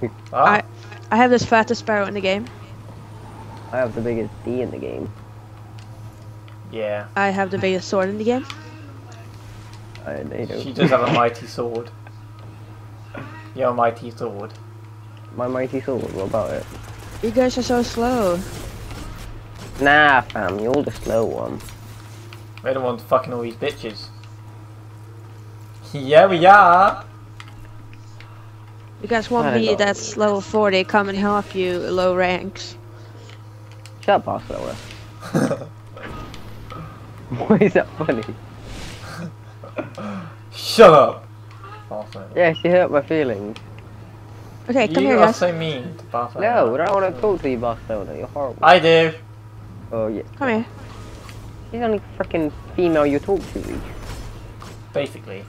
I have this fattest sparrow in the game. I have the biggest D in the game. Yeah. I have the biggest sword in the game. They don't. She does have a mighty sword. Your mighty sword. My mighty sword, what about it? You guys are so slow. Nah, fam, you're the slow one. We're the ones fucking all these bitches. Yeah, we are. You guys want me that's level 40 come and help you low ranks. Shut up, slower. Why is that funny? Shut up. Barcelona. Yeah, she hurt my feelings. Okay, come here You are guys. so mean to Barcelona. No, I don't want to talk to you, Barcelona. You're horrible. I do. Oh, yeah. Come here. She's the only freaking female you talk to, Reese. Basically.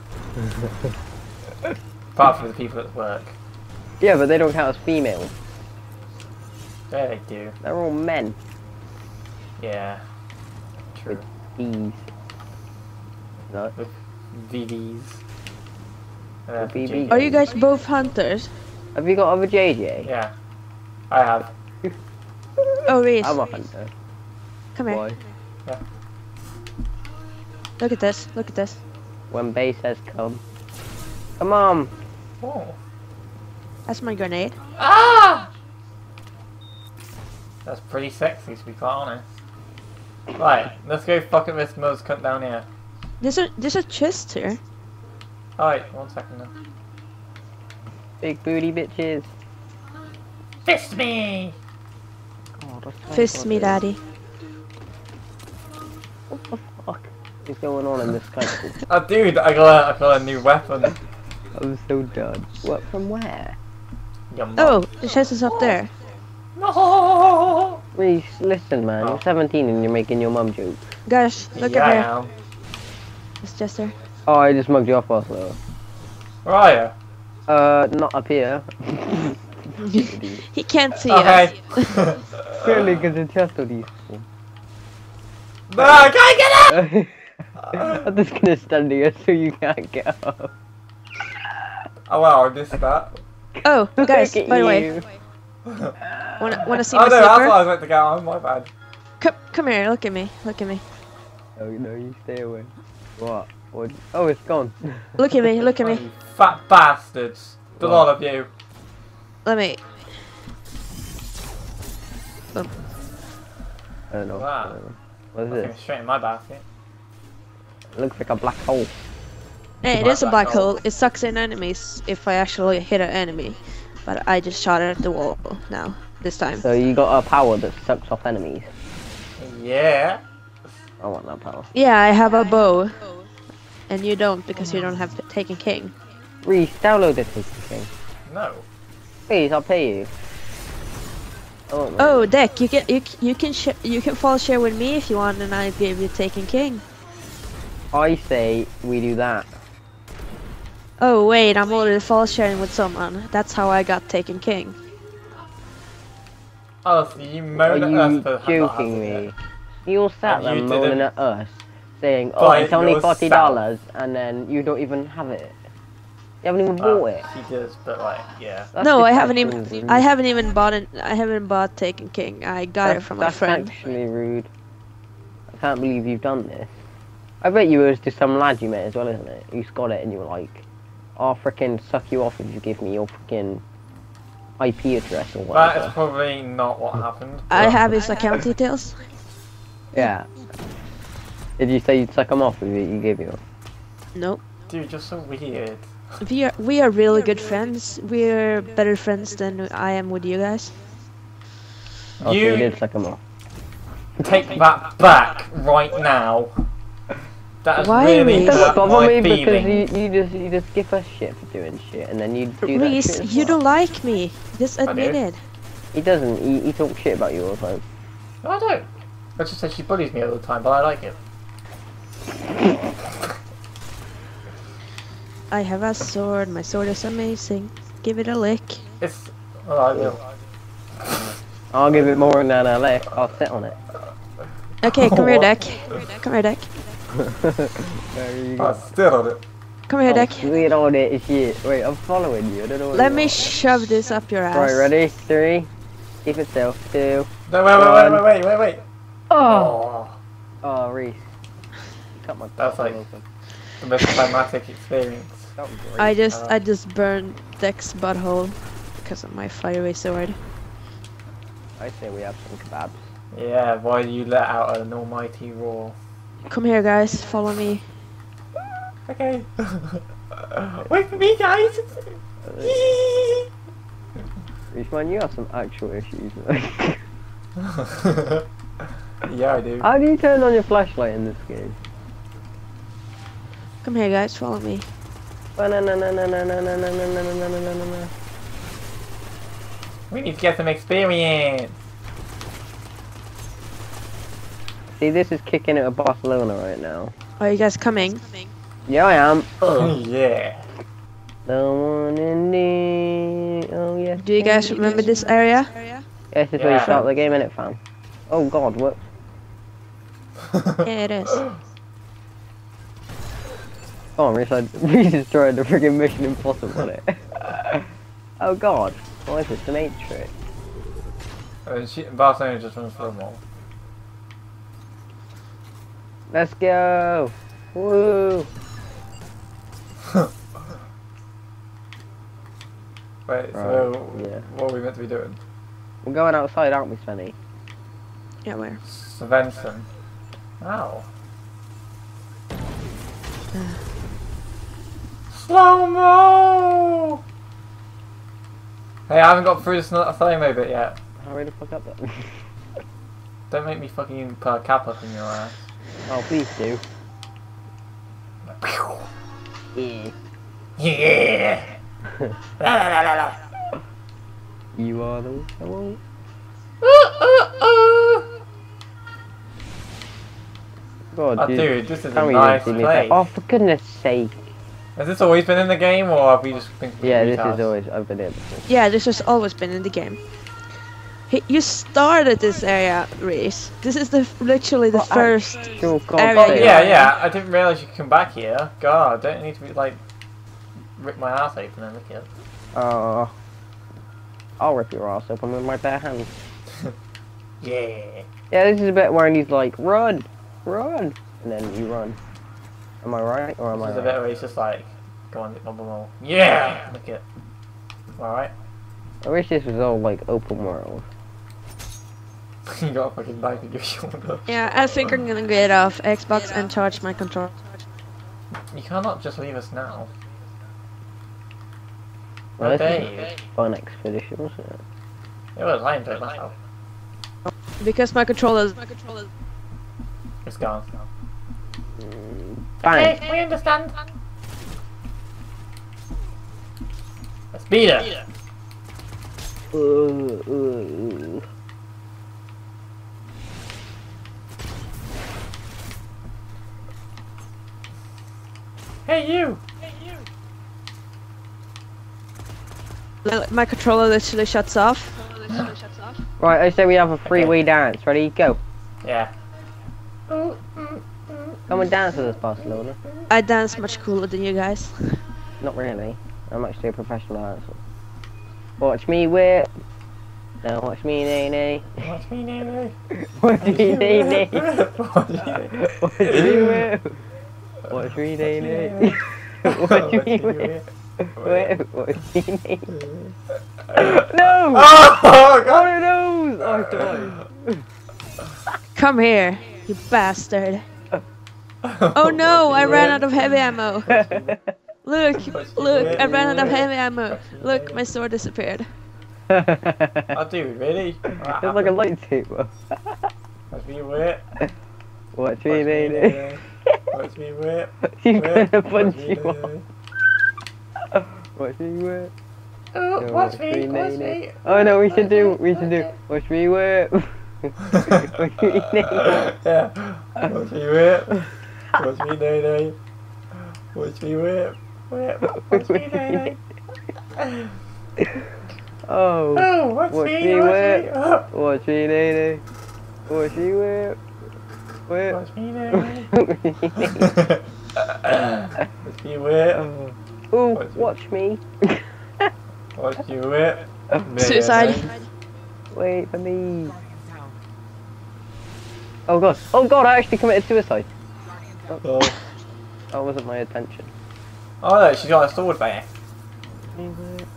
Apart from the people at work. Yeah, but they don't count as females. Yeah, they do. They're all men. Yeah. True. These. No. With VVs. VV. Are you guys both hunters? Have you got other JJ? Yeah. I have. Oh, Reese. I'm a hunter. Come here. Why? Yeah. Look at this. Look at this. When Bay says come. Come on! Oh. That's my grenade. Ah! That's pretty sexy, to be quite honest. Right, let's go fucking this Mo's cunt down here. There's a chest here. Alright, 1 second now. Big booty bitches. Fist me! God, what's that Fist me, body? daddy. What the fuck is going on in this country? Oh dude, I got a new weapon. I'm so done. What, from where? Your mum. Oh, the chest is up there. No! Reese, listen man, you're 17 and you're making your mum jokes. Guys, look Yeah, at I her. am. It's just there. Oh, I just mugged you off, Barcelona. Where are you? Not up here. He can't see Okay. us. Clearly, because the chest of these. No, I can't get up! I'm just gonna stand here so you can't get up. Oh wow, I missed that. Oh, guys, Look at by the way, you. wanna see Oh my no, that's slipper? what I was meant to get on, my bad. Come here, look at me. Look at me. Oh no, you stay away. What? What? Oh, it's gone. Look at me. Look at Oh, me. you fat bastards. The lot of you. Let me. I don't know. Wow. I don't know. What is Okay, this? straight in my basket. It looks like a black hole. Hey, it is a black hole. It sucks in enemies if I actually hit an enemy. But I just shot it at the wall now. This time. So you got a power that sucks off enemies. Yeah. I want that power. Yeah, I have a bow. And you don't because you don't have Taken King. Reese, download the Taken King. No. Please, I'll pay you. Oh, Deck, you can follow share with me if you want, and I give you Taken King. I say we do that. Oh wait, I'm already follow sharing with someone. That's how I got Taken King. Oh, so you Are moan at you us for joking me? You sat And there you moaning didn't. at us, saying, "Oh, Buy it it's only yourself. $40," and then you don't even have it. You haven't even bought it. She does, but like, yeah. That's No, I just haven't actually even. rude. I haven't even bought it. I haven't bought Taken King. I got it from my That's friend. actually rude. I can't believe you've done this. I bet you it was just some lad you met as well, isn't it? You got it and you were like, "I'll frickin' suck you off if you give me your frickin' IP address or That is whatever." probably not what happened. I but- have his account details. Yeah. Did you say you'd suck him off if you gave you? Nope. Dude, you're so weird. We are really good friends. We're better friends than I am with you guys. Oh, so you You did suck him off. take that back right now. That is Why, really Reese? It doesn't hurt bother my me because feelings. you just give us shit for doing shit and then you do that shit Reese, as you well. don't like me. Just do. admit it. He doesn't. He talks shit about you all the time. No, I don't. I just said she bullies me all the time, but I like it. I have a sword. My sword is amazing. Give it a lick. It's. Well, I will. I'll give it more than a lick. I'll sit on it. Okay, come here, What? Deck. Come here, Deck. There you I go. still on it. Come here, Deck. Sweet on it, shit. Wait, I'm following you. I don't know what Let you me are. shove this up your ass. Right, ready? 3. Keep it still. 2. No, wait. Oh! Oh, Reese. You cut my That's like open. the most climatic experience. That was great. I just burned Deck's butthole because of my fiery sword. I say we have some kebabs. Yeah, why you let out an almighty roar? Come here, guys. Follow me. Okay. Wait for me, guys. Reese, man, you have some actual issues, man. Yeah, I do. How do you turn on your flashlight in this game? Come here, guys. Follow me. We need to get some experience. See, this is kicking it at Barcelona right now. Are you guys coming? Yeah, I am. Yeah. The one in the... Oh, yes. Do you guys remember this area? Yes, it's where you start the game, innit, fam? Oh, God, what? Yeah, it is. Oh, Reese is trying to friggin' Mission Impossible on it. Oh, God. Why is it an 8 trick? Barcelona just runs for them all. Let's go! Woo! Wait, so yeah. what are we meant to be doing? We're going outside, aren't we, Svenny? Yeah, where? Svensson. Ow. Slow-mo! Hey, I haven't got through this slow-mo bit yet. Hurry the fuck up then. Don't make me fucking put a cap up in your ass. Oh, please do. Yeah. Yeah! La, la, la, la, la. You are the one. God, Oh, dude. dude, this is a Can't we nice see me place. Oh, for goodness sake. Has this always been in the game, or have we just been Yeah, this retards? is always... I've been here before. Yeah, this has always been in the game. Hey, you started this area, Reese. This is literally the first Sure, God, area. Oh, yeah, I didn't realise you could come back here. God, don't need to be like rip my ass open and lick it. I'll rip your ass open with my bare hands. Yeah. Yeah, this is a bit where he's like, run, run, and then you run. Am I right, or am I This is a right? bit where he's just like, go on, blah, blah, blah. Yeah! Lick it. Alright. I wish this was all like open world. You got a fucking knife in your shoulder. Yeah, I think I'm gonna get off Xbox and charge my controller. You cannot just leave us now. Well, No, this is Dave. a fun expedition, wasn't it? It was, I enjoyed myself. Because my controller. It's gone. Bang! Okay, we understand. Let's beat her. Ooh. Hey, you! My controller literally shuts off. Right, I say we have a three-way dance. Ready? Go. Yeah. Come and dance with us, Barcelona. I dance much cooler than you guys. Not really. I'm actually a professional dancer. Watch me whip. Now watch me nay nay. Watch me, Nene. Watch me nay nay. Watch me. Watch me whip. Watch me nay nay. Watch me whip. Whip. Watch me nay. No! Oh, God. One of those! Oh, God. Come here, you bastard. Oh no, I ran out of heavy ammo. Look, I ran out of heavy ammo. Look, my sword disappeared. Oh, dude, really? It's like a lightsaber. Watch me whip. Watch me nay nay. Watch me whip. She's Whip. gonna punch Watch me, you off. Nene. Watch me whip. Oh, No, watch me, nay, watch nay. me. Oh no, we should do. Watch me whip. Watch me nay. Yeah. Watch me whip. Watch me, Nene. Watch me whip. Whip. Watch me, Nene. Oh. Oh, watch Watch me, me watch whip. me. Oh. Watch me nay nay. Watch me whip. Whip. Watch me, Nene. Watch me whip. Ooh, watch me. Watch you whip. Suicide. Wait for me. Oh god. Oh god, I actually committed suicide. Oh. That wasn't my intention. Oh no, she's got a sword back. Nee.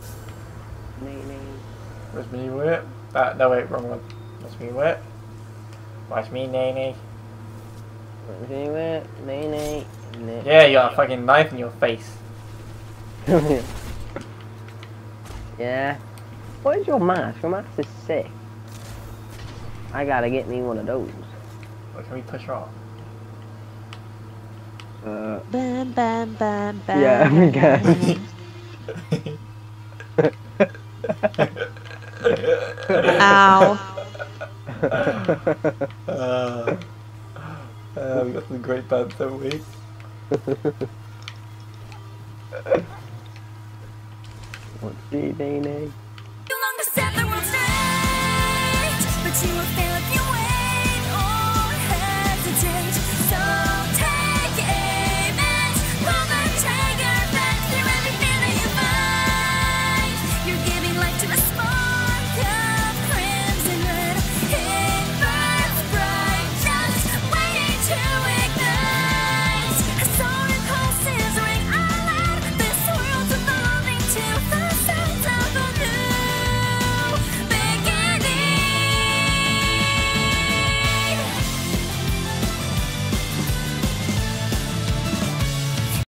Watch me whip. No wait, wrong one. Watch me whip. Watch me nay. Watch me whip. Nee. Yeah, you got a fucking knife in your face. Yeah. What is your mask? Your mask is sick. I gotta get me one of those. What can we push her off? Bam, bam, bam, bam. Yeah, we can. Ow. We got some great bands, haven't we? What's the name?